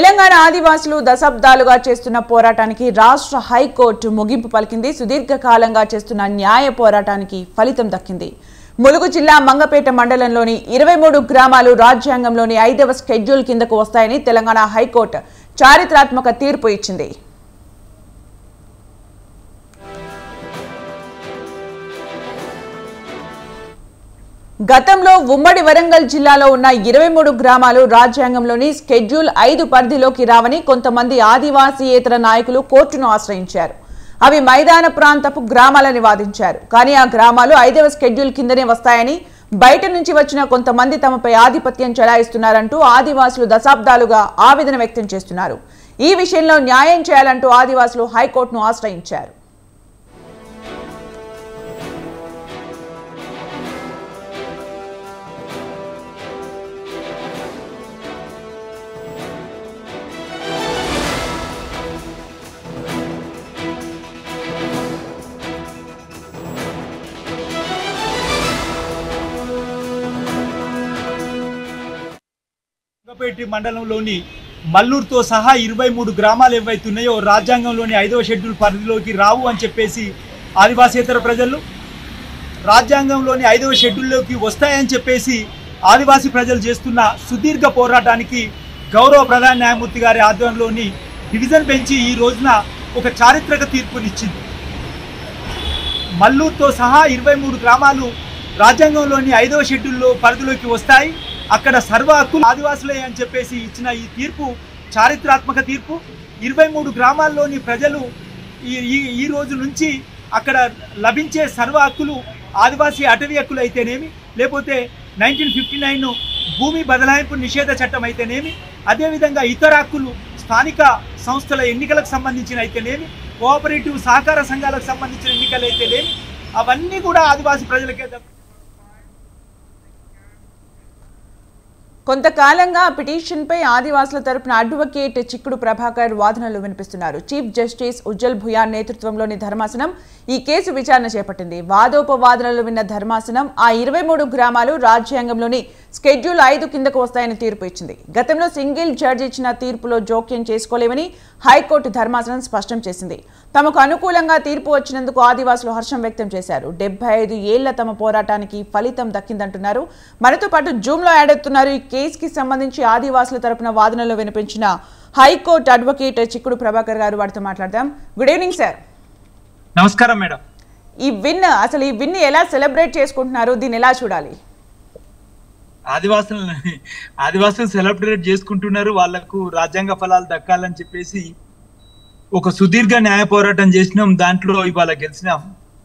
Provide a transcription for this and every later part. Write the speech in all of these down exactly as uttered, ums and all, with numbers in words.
తెలంగాణ ఆదివాసులు దశాబ్దాలుగా చేస్తున్న పోరాటానికి రాష్ట్ర హైకోర్టు ముగింపు పలికింది. సుదీర్ఘకాలంగా చేస్తున్న న్యాయ పోరాటానికి ఫలితం దక్కింది. ములుగు జిల్లా మంగపేట మండలంలోని ఇరవై మూడు గ్రామాలు రాజ్యాంగంలోని ఐదవ షెడ్యూల్ కిందకు వస్తాయని తెలంగాణ హైకోర్టు చారిత్రాత్మక తీర్పు ఇచ్చింది. గతంలో ఉమ్మడి వరంగల్ జిల్లాలో ఉన్న ఇరవై మూడు గ్రామాలు రాజ్యాంగంలోని షెడ్యూల్ ఐదు పరిధిలోకి రావని కొంతమంది ఆదివాసీయేతర నాయకులు కోర్టును ఆశ్రయించారు. అవి మైదాన ప్రాంతపు గ్రామాలని వాదించారు. కానీ ఆ గ్రామాలు ఐదవ షెడ్యూల్ కిందనే వస్తాయని, బయట నుంచి వచ్చిన కొంతమంది తమపై ఆధిపత్యం చెలాయిస్తున్నారంటూ ఆదివాసులు దశాబ్దాలుగా ఆవేదన వ్యక్తం చేస్తున్నారు. ఈ విషయంలో న్యాయం చేయాలంటూ ఆదివాసులు హైకోర్టును ఆశ్రయించారు. మంగపేట మండలంలోని మల్లూరుతో సహా ఇరవై మూడు గ్రామాలు ఏవైతున్నాయో రాజ్యాంగంలోని ఐదవ షెడ్యూల్ పరిధిలోకి రావు అని చెప్పేసి ఆదివాసేతర ప్రజలు రాజ్యాంగంలోని ఐదవ షెడ్యూల్లోకి వస్తాయని చెప్పేసి ఆదివాసీ ప్రజలు చేస్తున్న సుదీర్ఘ పోరాటానికి గౌరవ ప్రధాన న్యాయమూర్తి గారి ఆధ్వర్యంలోని డివిజన్ బెంచి ఈ రోజున ఒక చారిత్రక తీర్పునిచ్చింది. మల్లూరుతో సహా ఇరవై మూడు గ్రామాలు రాజ్యాంగంలోని ఐదవ షెడ్యూల్లో పరిధిలోకి వస్తాయి, అక్కడ సర్వ హక్కులు ఆదివాసులే అని చెప్పేసి ఇచ్చిన ఈ తీర్పు చారిత్రాత్మక తీర్పు. ఇరవై మూడు గ్రామాల్లోని ప్రజలు ఈ ఈ రోజు నుంచి అక్కడ లభించే సర్వ హక్కులు ఆదివాసీ అటవీ హక్కులు అయితేనేమి, లేకపోతే నైన్టీన్ ఫిఫ్టీ నైన్ భూమి బదలాయింపు నిషేధ చట్టం అయితేనేమి, అదేవిధంగా ఇతర హక్కులు స్థానిక సంస్థల ఎన్నికలకు సంబంధించిన అయితేనేమి, కోఆపరేటివ్ సహకార సంఘాలకు సంబంధించిన ఎన్నికలు అయితేనేమి, అవన్నీ కూడా ఆదివాసీ ప్రజలకే. కొంతకాలంగా పిటిషన్పై ఆదివాసుల తరపున అడ్వకేట్ చిక్కుడు ప్రభాకర్ వాదనలు వినిపిస్తున్నారు. చీఫ్ జస్టిస్ ఉజ్జల్ భుయాన్ నేతృత్వంలోని ధర్మాసనం ఈ కేసు విచారణ చేపట్టింది. వాదోపవాదనలు విన్న ధర్మాసనం ఆ ఇరవై మూడు గ్రామాలు రాజ్యాంగంలోని షెడ్యూల్ ఐదు కిందకు వస్తాయని తీర్పు ఇచ్చింది. గతంలో సింగిల్ జడ్జి ఇచ్చిన తీర్పులో జోక్యం చేసుకోలేమని హైకోర్టు ధర్మాసనం స్పష్టం చేసింది. తమకు అనుకూలంగా తీర్పు వచ్చినందుకు ఆదివాసులు హర్షం వ్యక్తం చేశారు. డెబ్బై ఐదు ఏళ్ల తమ పోరాటానికి ఫలితం దక్కిందంటున్నారు. మనతో పాటు జూమ్ లో యాడ్ అవుతున్నారు. ఈ కేసుకి సంబంధించి ఆదివాసుల తరపున వాదనలో వినిపించిన హైకోర్టు అడ్వకేట్ చిక్కుడు ప్రభాకర్ గారు, వారితో మాట్లాడదాం. Good evening sir. నమస్కారం మేడం. ఈ విన్ అసలు ఈ విన్ ఎలా సెలబ్రేట్ చేసుకుంటున్నారు, దీన్ని ఎలా చూడాలి? ఆదివాసులు ఆదివాసులు సెలబ్రేట్ చేసుకుంటున్నారు. వాళ్లకు రాజ్యాంగ ఫలాలు దక్కాలని చెప్పేసి ఒక సుదీర్ఘ న్యాయ పోరాటం చేసినాం, దాంట్లో ఇవాళ గెలిచినాం.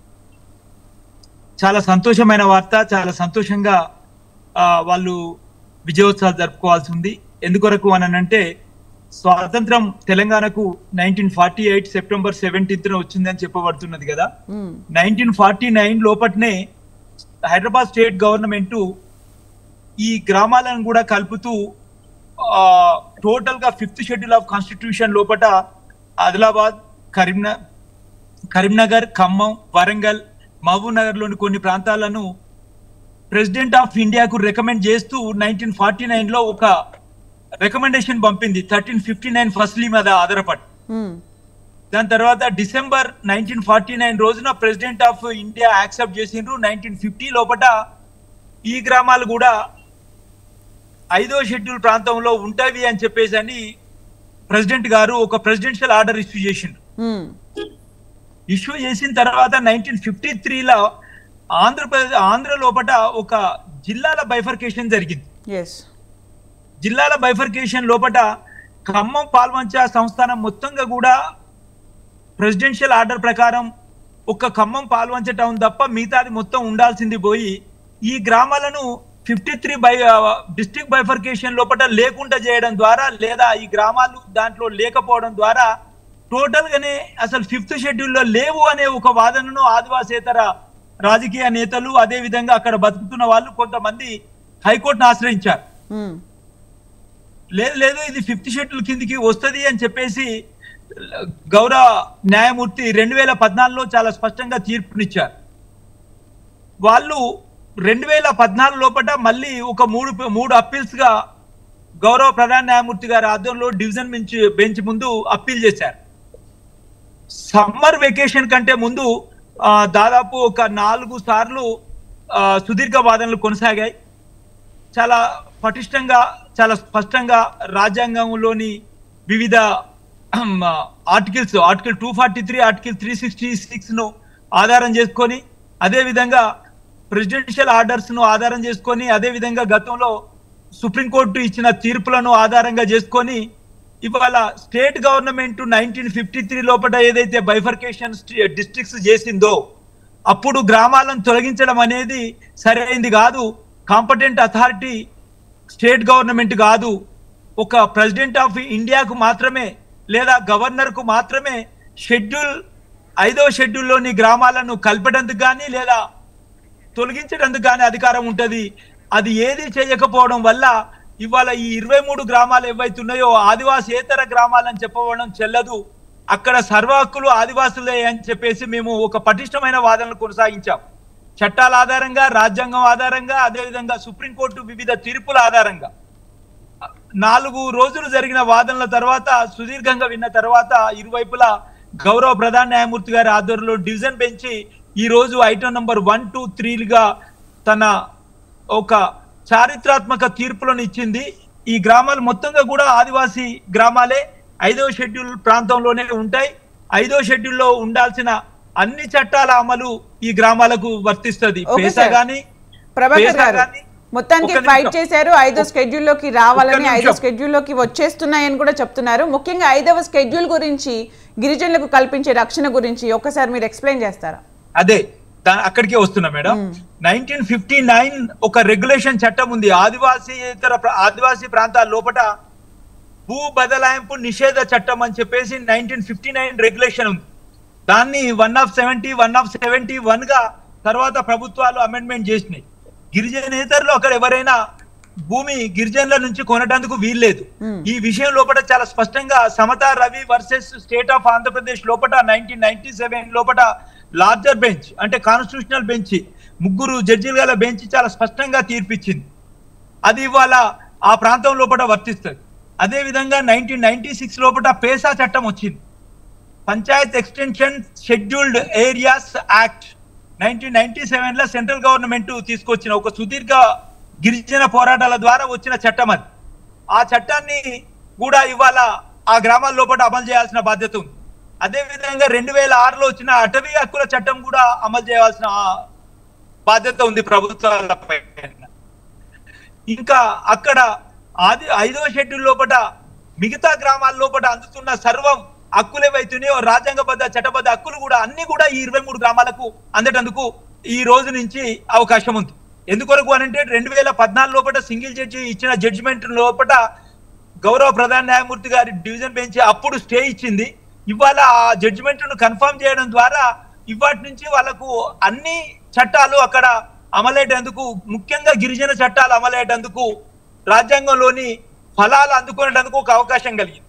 చాలా సంతోషమైన వార్త. చాలా సంతోషంగా వాళ్ళు విజయోత్సవాలు జరుపుకోవాల్సి ఉంది. ఎందుకొరకు అని అంటే స్వాతంత్రం తెలంగాణకు nineteen forty eight September seventeenth వచ్చిందని చెప్పబడుతున్నది కదా. నైన్టీన్ ఫార్టీ నైన్ లోపట్నే హైదరాబాద్ స్టేట్ గవర్నమెంట్ ఈ గ్రామాలను కూడా కలుపుతూ టోటల్ గా ఫిఫ్త్ షెడ్యూల్ ఆఫ్ కాన్స్టిట్యూషన్ లోపట ఆదిలాబాద్, కరీంనగర్ కరీంనగర్ ఖమ్మం, వరంగల్, మహబూబ్ నగర్ లోని కొన్ని ప్రాంతాలను ప్రెసిడెంట్ ఆఫ్ ఇండియాకు రికమెండ్ చేస్తూ నైన్టీన్ ఫార్టీ నైన్ లో ఒక రికమెండేషన్ పంపింది. థర్టీన్ ఫిఫ్టీ నైన్ ఫస్ట్లీ మీద ఆధారపడి దాని తర్వాత డిసెంబర్ నైన్టీన్ ఫార్టీ నైన్ రోజున ప్రెసిడెంట్ ఆఫ్ ఇండియా యాక్సెప్ట్ చేసిండ్రు. నైన్టీన్ ఫిఫ్టీ లోపట ఈ గ్రామాలు కూడా ఐదో షెడ్యూల్ ప్రాంతంలో ఉంటాయి అని చెప్పేసి అని ప్రెసిడెంట్ గారు ఒక ప్రెసిడెన్షియల్ ఆర్డర్ ఇష్యూ చేసిండ్రు. ఇష్యూ చేసిన తర్వాత నైన్టీన్ ఫిఫ్టీ త్రీలో ఆంధ్రప్రదేశ్ ఆంధ్ర లోపట ఒక జిల్లాల బైఫర్కేషన్ జరిగింది. జిల్లాల బైఫర్కేషన్ లోపట ఖమ్మం పాల్వంచ సంస్థానం మొత్తంగా కూడా ప్రెసిడెన్షియల్ ఆర్డర్ ప్రకారం ఒక ఖమ్మం పాల్వంచ టౌన్ తప్ప మిగతాది మొత్తం ఉండాల్సింది పోయి ఈ గ్రామాలను fifty three by district bifurcation లోపల లేకుండా చేయడం ద్వారా, లేదా ఈ గ్రామాలు దాంట్లో లేకపోవడం ద్వారా టోటల్ గానే అసలు ఫిఫ్త్ షెడ్యూల్లో లేవు అనే ఒక వాదనను ఆదివాసేతర రాజకీయ నేతలు, అదే విధంగా అక్కడ బతుకుతున్న వాళ్ళు కొంతమంది హైకోర్టును ఆశ్రయించారు. లేదు లేదు ఇది ఫిఫ్త్ షెడ్యూల్ కిందికి వస్తుంది అని చెప్పేసి గౌరవ న్యాయమూర్తి రెండు వేల పద్నాలుగులో చాలా స్పష్టంగా తీర్పునిచ్చారు. వాళ్ళు రెండు వేల పద్నాలుగు లోపల మళ్ళీ ఒక మూడు మూడు అప్పీల్స్ గా గౌరవ ప్రధాన న్యాయమూర్తి గారి ఆధ్వర్యంలో డివిజన్ బెంచ్ బెంచ్ ముందు అప్పీల్ చేశారు. సమ్మర్ వెకేషన్ కంటే ముందు దాదాపు ఒక నాలుగు సార్లు సుదీర్ఘ వాదనలు కొనసాగాయి. చాలా పటిష్టంగా, చాలా స్పష్టంగా రాజ్యాంగంలోని వివిధ articles, article two forty three article three sixty six ను ఆధారం చేసుకొని, అదేవిధంగా ప్రెసిడెన్షియల్ ఆర్డర్స్ ను ఆధారం చేసుకొని, అదేవిధంగా గతంలో సుప్రీంకోర్టు ఇచ్చిన తీర్పులను ఆధారంగా చేసుకొని ఇవాళ state government nineteen fifty three లోపల ఏదైతే బైఫర్కేషన్ డిస్ట్రిక్ట్స్ చేసిందో అప్పుడు గ్రామాలను తొలగించడం అనేది సరైంది కాదు. కాంపిటెంట్ అథారిటీ స్టేట్ గవర్నమెంట్ కాదు, ఒక ప్రెసిడెంట్ ఆఫ్ ఇండియాకు మాత్రమే లేదా గవర్నర్ కు మాత్రమే షెడ్యూల్ ఐదవ షెడ్యూల్లోని గ్రామాలను కలపడానికి కానీ లేదా తొలగించడానికి కానీ అధికారం ఉంటుంది. అది ఏది చేయకపోవడం వల్ల ఇవాళ ఈ ఇరవై మూడు గ్రామాలు ఏవైతున్నాయో ఆదివాసేతర గ్రామాలని చెప్పవడం చెల్లదు. అక్కడ సర్వ హక్కులు ఆదివాసులే అని చెప్పేసి మేము ఒక పటిష్టమైన వాదనలు కొనసాగించాం. చట్టాల ఆధారంగా, రాజ్యాంగం ఆధారంగా, అదేవిధంగా సుప్రీంకోర్టు వివిధ తీర్పుల ఆధారంగా నాలుగు రోజులు జరిగిన వాదనల తర్వాత, సుదీర్ఘంగా విన్న తర్వాత ఇరువైపులా గౌరవ ప్రధాన న్యాయమూర్తి గారి ఆధ్వర్యంలో డివిజన్ బెంచ్ ఈ రోజు ఐటమ్ నంబర్ వన్ టూ త్రీలుగా తన ఒక చారిత్రాత్మక తీర్పులను ఇచ్చింది. ఈ గ్రామాలు మొత్తంగా కూడా ఆదివాసీ గ్రామాలే, ఐదవ షెడ్యూల్ ప్రాంతంలోనే ఉంటాయి. ఐదవ షెడ్యూల్లో ఉండాల్సిన అన్ని చట్టాల అమలు ఈ గ్రామాలకు వర్తిస్తుంది. పేసా గాని ప్రభాకర్ గారు మొత్తానికి ఫైట్ చేశారు, ఐదో షెడ్యూల్ లోకి రావాలని, ఐదో షెడ్యూల్ లోకి వచ్చేస్తున్నాయని కూడా చెప్తున్నారు. ముఖ్యంగా ఐదవ షెడ్యూల్ గురించి, గిరిజనులకు కల్పించే రక్షణ గురించి ఒక్కసారి మీరు ఎక్స్ప్లెయిన్ చేస్తారా? అదే అక్కడికే వస్తున్నా మేడం. నైన్టీన్ ఫిఫ్టీ నైన్ ఒక రెగ్యులేషన్ చట్టం ఉంది. ఆదివాసీ ఇతర ఆదివాసీ ప్రాంతాల లోపల భూ బదలాయింపు నిషేధ చట్టం అని చెప్పేసి నైన్టీన్ ఫిఫ్టీ నైన్ రెగ్యులేషన్ ఉంది. దాన్ని one of seventy one of seventy one గా తర్వాత ప్రభుత్వాలు అమెండ్మెంట్ చేసినాయి. గిరిజనేతరులు అక్కడ ఎవరైనా భూమి గిరిజనుల నుంచి కొనడానికి వీల్లేదు. ఈ విషయం లోపల చాలా స్పష్టంగా Samatha Ravi versus state of Andhra Pradesh లోపల నైన్టీన్ నైన్టీ సెవెన్ లోపల లార్జర్ బెంచ్ అంటే కాన్స్టిట్యూషనల్ బెంచ్, ముగ్గురు జడ్జిల గల బెంచ్ చాలా స్పష్టంగా తీర్పిచ్చింది. అది ఇవాళ ఆ ప్రాంతం లోపల వర్తిస్తుంది. అదేవిధంగా నైన్టీన్ నైన్టీ సిక్స్ లోపల పేసా చట్టం వచ్చింది. Panchayat extension scheduled areas act nineteen ninety seven లో సెంట్రల్ గవర్నమెంట్ తీసుకొచ్చిన ఒక సుదీర్ఘ గిరిజన పోరాటాల ద్వారా వచ్చిన చట్టం అది. ఆ చట్టాన్ని కూడా ఇవాళ ఆ గ్రామాల లోపల అమలు చేయాల్సిన బాధ్యత ఉంది. అదేవిధంగా రెండు వేల ఆరులో వచ్చిన అటవీ హక్కుల చట్టం కూడా అమలు చేయాల్సిన బాధ్యత ఉంది ప్రభుత్వాలపై. ఇంకా అక్కడ ఆది ఐదవ షెడ్యూల్ లోపల మిగతా గ్రామాల లోపల అందుతున్న సర్వం హక్కులు ఏవైతున్నాయో రాజ్యాంగబద్ధ చట్టబద్ధ హక్కులు కూడా అన్ని కూడా ఈ ఇరవై మూడు గ్రామాలకు అందేటందుకు ఈ రోజు నుంచి అవకాశం ఉంది. ఎందుకొరకు అని అంటే రెండు వేల పద్నాలుగు లోపల సింగిల్ జడ్జి ఇచ్చిన జడ్జిమెంట్ లోపల గౌరవ ప్రధాన న్యాయమూర్తి గారి డివిజన్ బెంచ్ అప్పుడు స్టే ఇచ్చింది. ఇవాళ ఆ జడ్జిమెంట్ ను కన్ఫర్మ్ చేయడం ద్వారా ఇవాటి నుంచి వాళ్ళకు అన్ని చట్టాలు అక్కడ అమలయ్యేటందుకు, ముఖ్యంగా గిరిజన చట్టాలు అమలయ్యేటందుకు, రాజ్యాంగంలోని ఫలాలు అందుకునేటందుకు ఒక అవకాశం కలిగింది.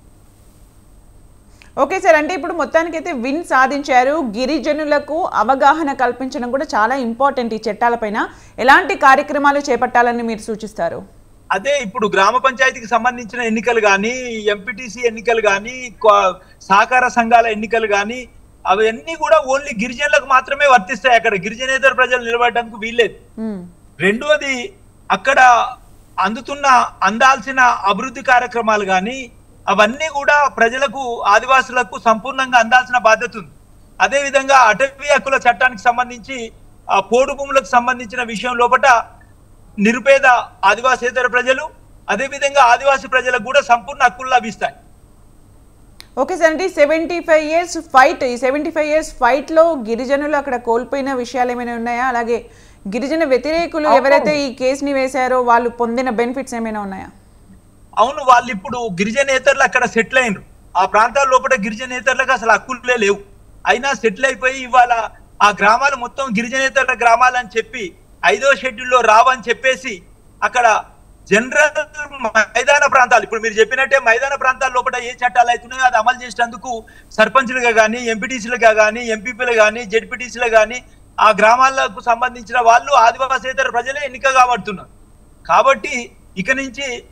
ఓకే సార్, అంటే ఇప్పుడు మొత్తానికి అయితే విన్ సాధించారు. గిరిజనులకు అవగాహన కల్పించడం కూడా చాలా ఇంపార్టెంట్. ఈ చట్టాలపైన ఎలాంటి కార్యక్రమాలు చేపట్టాలని మీరు సూచిస్తారు? అదే ఇప్పుడు గ్రామ పంచాయతీకి సంబంధించిన ఎన్నికలు కానీ, ఎంపీటీసీ ఎన్నికలు కానీ, సహకార సంఘాల ఎన్నికలు కానీ అవన్నీ కూడా ఓన్లీ గిరిజనులకు మాత్రమే వర్తిస్తాయి. అక్కడ గిరిజనేతర ప్రజలు నిలబడడానికి వీల్లేదు. రెండవది, అక్కడ అందుతున్న అందాల్సిన అభివృద్ధి కార్యక్రమాలు కానీ అవన్నీ కూడా ప్రజలకు, ఆదివాసులకు సంపూర్ణంగా అందాల్సిన బాధ్యత ఉంది. అదేవిధంగా అటవీ హక్కుల చట్టానికి సంబంధించి ఆ పోడు భూములకు సంబంధించిన విషయం లోపల నిరుపేద ఆదివాసేతర ప్రజలు, అదేవిధంగా ఆదివాసీ ప్రజలకు కూడా సంపూర్ణ హక్కులు లభిస్తాయి. ఓకే సార్, అంటే సెవెంటీ ఫైవ్ ఇయర్స్ ఫైట్ ఈ సెవెంటీ ఫైవ్ ఇయర్స్ ఫైట్ లో గిరిజనులు అక్కడ కోల్పోయిన విషయాలు ఏమైనా ఉన్నాయా? అలాగే గిరిజన వ్యతిరేకులు ఎవరైతే ఈ కేసుని వేశారో వాళ్ళు పొందిన బెనిఫిట్స్ ఏమైనా ఉన్నాయా? అవును, వాళ్ళు ఇప్పుడు గిరిజనేతరులు అక్కడ సెటిల్ అయినరు. ఆ ప్రాంతాల లోపల గిరిజనేతరులకు అసలు హక్కులే లేవు. అయినా సెటిల్ అయిపోయి ఇవాళ ఆ గ్రామాలు మొత్తం గిరిజనేతర గ్రామాలు అని చెప్పి ఐదో షెడ్యూల్లో రావని చెప్పేసి అక్కడ జనరల్ మైదాన ప్రాంతాలు, ఇప్పుడు మీరు చెప్పినట్టే మైదాన ప్రాంతాల లోపల ఏ చట్టాలు అవుతున్నాయో అది అమలు చేసేందుకు సర్పంచులుగా కానీ, ఎంపీటీసీలుగా కానీ, ఎంపీపీలు కానీ, జెడ్పీటీసీలు కానీ ఆ గ్రామాలకు సంబంధించిన వాళ్ళు ఆదివాసేతర ప్రజలే ఎన్నిక కాబడుతున్నారు. కాబట్టి ఇక నుంచి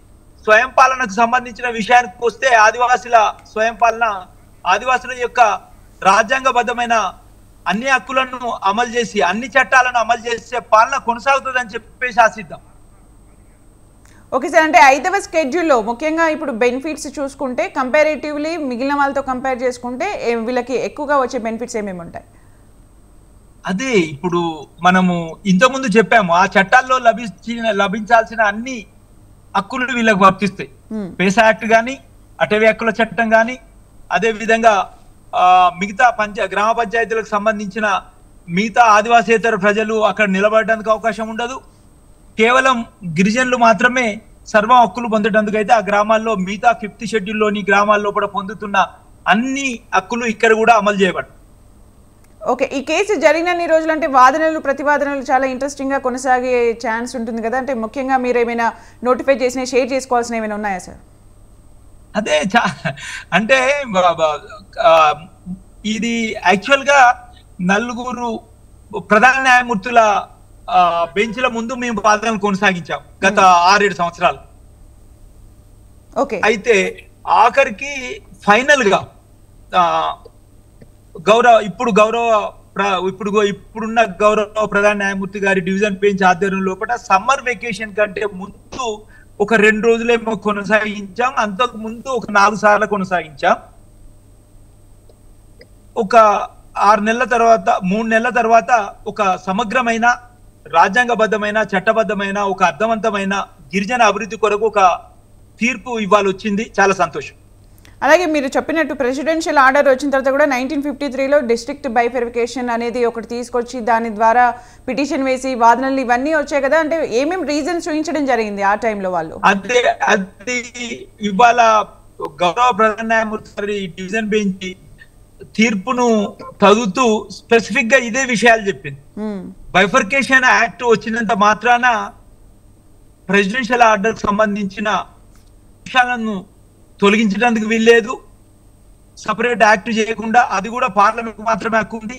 స్వయం పాలనకు సంబంధించిన విషయానికి వస్తే ఆదివాసుల స్వయం పాలన ఆదివాసుల యొక్క రాజ్యాంగబద్ధమైన అన్ని హక్కులను అమలు చేసి అన్ని చట్టాలను అమలు చేసే పాలన కొనసాగుతుందని చెప్పేసి ఆశిద్దాం. ఓకే సార్, అంటే ఐదవ స్కెడ్యూల్లో ముఖ్యంగా ఇప్పుడు బెనిఫిట్స్ చూసుకుంటే కంపారేటివ్లీ మిగిలిన వాళ్ళతో కంపేర్ చేసుకుంటే వీళ్ళకి ఎక్కువగా వచ్చే బెనిఫిట్స్ ఏమేమి ఉంటాయి? అదే ఇప్పుడు మనము ఇంతకుముందు చెప్పాము, ఆ చట్టాల్లో లభించిన లభించాల్సిన అన్ని హక్కులు వీళ్ళకి వర్తిస్తాయి. పేసా యాక్ట్ కానీ, అటవీ హక్కుల చట్టం కానీ, అదే విధంగా ఆ మిగతా పంచ గ్రామ పంచాయతీలకు సంబంధించిన మిగతా ఆదివాసేతర ప్రజలు అక్కడ నిలబడడానికి అవకాశం ఉండదు. కేవలం గిరిజనులు మాత్రమే సర్వ హక్కులు పొందడానికి అయితే ఆ గ్రామాల్లో మిగతా ఫిఫ్త్ షెడ్యూల్లోని గ్రామాల్లో కూడా పొందుతున్న అన్ని హక్కులు ఇక్కడ కూడా అమలు చేయబడతాయి. ఓకే, ఈ కేసు జరిగినన్ని రోజులు అంటే వాదనలు ప్రతివాదనలు చాలా ఇంట్రెస్టింగ్ గా కొనసాగే ఛాన్స్ ఉంటుంది కదా, అంటే ముఖ్యంగా మీరు ఏమైనా నోటిఫై చేసిన షేర్ చేసుకోవాల్సిన ఏమైనా ఉన్నాయా సార్? అదే అంటే ఇది యాక్చువల్ గా నలుగురు ప్రధాన న్యాయమూర్తుల బెంచ్ల ముందు మేము వాదనలు కొనసాగించాం గత ఆరేడు సంవత్సరాలు. ఓకే, అయితే ఆఖరికి ఫైనల్ గా గౌరవ ఇప్పుడు గౌరవ ఇప్పుడు ఇప్పుడున్న గౌరవ ప్రధాన న్యాయమూర్తి గారి డివిజన్ బెంచ్ ఆధ్వర్యం లోపల సమ్మర్ వెకేషన్ కంటే ముందు ఒక రెండు రోజులేమో కొనసాగించాం, అంతకు ముందు ఒక నాలుగు సార్లు కొనసాగించాం. ఒక ఆరు నెలల తర్వాత మూడు నెలల తర్వాత ఒక సమగ్రమైన రాజ్యాంగబద్ధమైన చట్టబద్ధమైన ఒక అర్థవంతమైన గిరిజన అభివృద్ధి కొరకు ఒక తీర్పు ఇవ్వాలి వచ్చింది. చాలా సంతోషం. అలాగే మీరు చెప్పినట్టు ప్రెసిడెన్షియల్ ఆర్డర్ వచ్చిన తర్వాత కూడా నైన్టీన్ ఫిఫ్టీ త్రీలో డిస్ట్రిక్ట్ బైఫెరిఫికేషన్ అనేది ఒకటి తీసుకొచ్చి దాని ద్వారా పిటిషన్ వేసి వాదనలు ఇవన్నీ వచ్చాయి కదా, అంటే ఏమేమి రీజన్స్ చూపించడం జరిగింది ఆ టైంలో వాళ్ళు? అదే అది ఇవాళ గౌరవ ప్రధాన న్యాయమూర్తి డివిజన్ బెంచ్ తీర్పును చదువుతూ స్పెసిఫిక్ గా ఇదే విషయాలు చెప్పింది. బైఫర్కేషన్ యాక్ట్ వచ్చినంత మాత్రాన ప్రెసిడెన్షియల్ ఆర్డర్ సంబంధించిన విషయాలను తొలగించడానికి వీల్లేదు. సపరేట్ యాక్ట్ చేయకుండా అది కూడా పార్లమెంట్ మాత్రమే హక్కు ఉంది.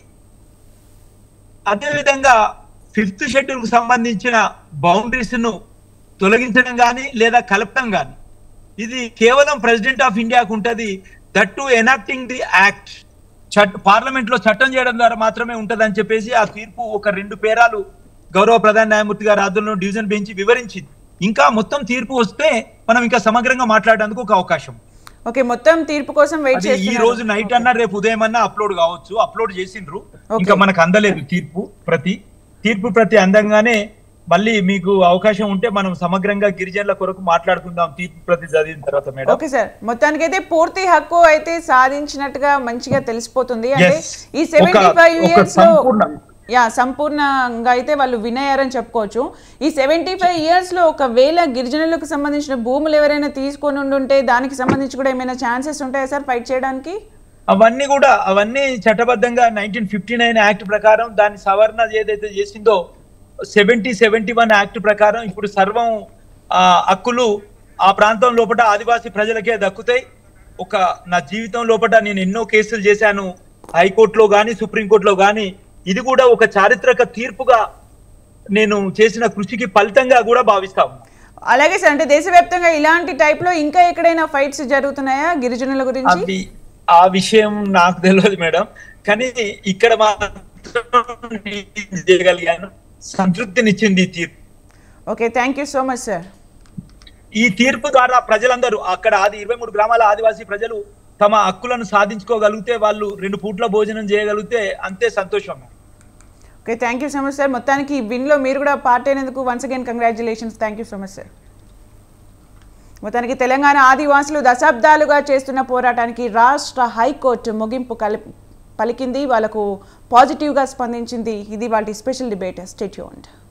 అదేవిధంగా ఫిఫ్త్ షెడ్యూల్ కు సంబంధించిన బౌండరీస్ ను తొలగించడం కానీ లేదా కలపడం కానీ ఇది కేవలం ప్రెసిడెంట్ ఆఫ్ ఇండియాకు ఉంటది. That to enacting the act చట్ పార్లమెంట్ లో చట్టం చేయడం ద్వారా మాత్రమే ఉంటదని చెప్పేసి ఆ తీర్పు ఒక రెండు పేరాలు గౌరవ ప్రధాన న్యాయమూర్తి గారి ఆధ్వర్యంలో డివిజన్ బెంచ్ వివరించింది. ఇంకా మొత్తం తీర్పు వస్తే మనం ఇంకా సమగ్రంగా మాట్లాడడానికి ఒక అవకాశం. ఓకే, మొత్తం తీర్పు కోసం వెయిట్ చేస్తున్నారు. ఈ రోజు నైట్ అన్నా రేపు ఉదయం అన్నా అప్లోడ్ కావచ్చు. అప్లోడ్ చేసిండ్రు, ఇంకా మనకు అందలేదు తీర్పు ప్రతి తీర్పు ప్రతి అందంగానే మళ్ళీ మీకు అవకాశం ఉంటే మనం సమగ్రంగా గిరిజనుల కొరకు మాట్లాడుకుందాం తీర్పు ప్రతి చదివిన తర్వాత మేడం. ఓకే సార్, మొత్తానికైతే పూర్తి హక్కు అయితే సాధించినట్టుగా మంచిగా తెలిసిపోతుంది. అంటే ఈ సెవెంటీ ఫైవ్ ఇయర్స్ లో యా సంపూర్ణంగా అయితే వాళ్ళు వినయారని చెప్పుకోవచ్చు. ఈ సెవెంటీ ఫైవ్ ఇయర్స్ లో ఒకవేళ గిరిజనులకు సంబంధించిన భూములు ఎవరైనా తీసుకొని ఉండుంటే దానికి సంబంధించి కూడా ఏమైనా ఛాన్సెస్ ఉంటాయా సార్ ఫైట్ చేయడానికి? అవన్నీ కూడా అవన్నీ చట్టబద్ధంగా నైన్టీన్ ఫిఫ్టీ నైన్ యాక్ట్ ప్రకారం దాని సవరణ ఏదైతే చేసిందో సెవెంటీ సెవెంటీ వన్ యాక్ట్ ప్రకారం ఇప్పుడు సర్వం హక్కులు ఆ ప్రాంతం లోపల ఆదివాసీ ప్రజలకే దక్కుతాయి. ఒక నా జీవితం లోపల నేను ఎన్నో కేసులు చేశాను హైకోర్టులో కానీ సుప్రీంకోర్టులో కానీ. ఇది కూడా ఒక చారిత్రక తీర్పుగా నేను చేసిన కృషికి ఫలితంగా కూడా భావిస్తాము. అలాగే సార్, అంటే దేశవ్యాప్తంగా ఇలాంటి టైప్ లో ఇంకా ఎక్కడైనా ఫైట్స్ జరుగుతున్నాయా గిరిజనుల గురించి? ఆ విషయం నాకు తెలియదు మేడం, కానీ ఇక్కడ మాత్రం చేయగలిగాను, సంతృప్తినిచ్చింది ఈ తీర్పు. Okay, thank you so much sir. ఈ తీర్పు ద్వారా ప్రజలందరూ అక్కడ ఆది ఇరవై మూడు గ్రామాల ఆదివాసీ ప్రజలు తమ హక్కులను సాధించుకోగలిగితే, వాళ్ళు రెండు పూట్ల భోజనం చేయగలిగితే అంతే సంతోషం. Okay, thank you so much sir. మొత్తానికి విన్లో మీరు కూడా పార్ట్ అయినందుకు once again congratulations. Thank you so much sir. మొత్తానికి తెలంగాణ ఆదివాసులు దశాబ్దాలుగా చేస్తున్న పోరాటానికి రాష్ట్ర హైకోర్టు ముగింపు కలి పలికింది. వాళ్ళకు పాజిటివ్గా స్పందించింది. ఇది వాళ్ళ స్పెషల్ డిబేట్. Stay tuned.